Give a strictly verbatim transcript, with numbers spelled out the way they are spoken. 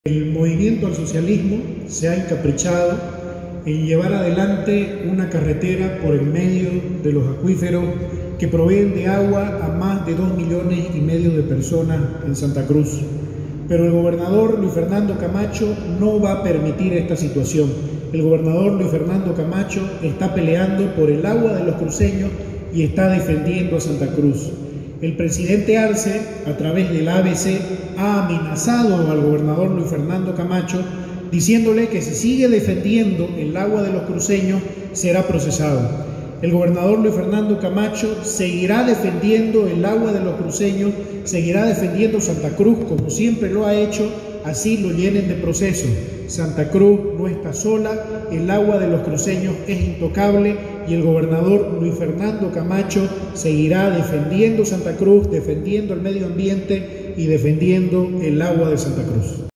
El movimiento al socialismo se ha encaprichado en llevar adelante una carretera por el medio de los acuíferos que proveen de agua a más de dos millones y medio de personas en Santa Cruz. Pero el gobernador Luis Fernando Camacho no va a permitir esta situación. El gobernador Luis Fernando Camacho está peleando por el agua de los cruceños y está defendiendo a Santa Cruz. El presidente Arce, a través del A B C, ha amenazado al gobernador Luis Fernando Camacho diciéndole que si sigue defendiendo el agua de los cruceños será procesado. El gobernador Luis Fernando Camacho seguirá defendiendo el agua de los cruceños, seguirá defendiendo Santa Cruz como siempre lo ha hecho, así lo llenen de proceso. Santa Cruz no está sola, el agua de los cruceños es intocable y el gobernador Luis Fernando Camacho seguirá defendiendo Santa Cruz, defendiendo el medio ambiente y defendiendo el agua de Santa Cruz.